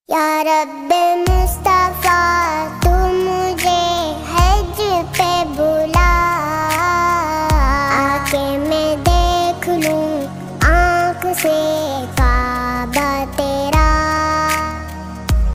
या रब्बे मुस्तफ़ा तू मुझे हज पे बुला, आके मैं देख लूं आँख से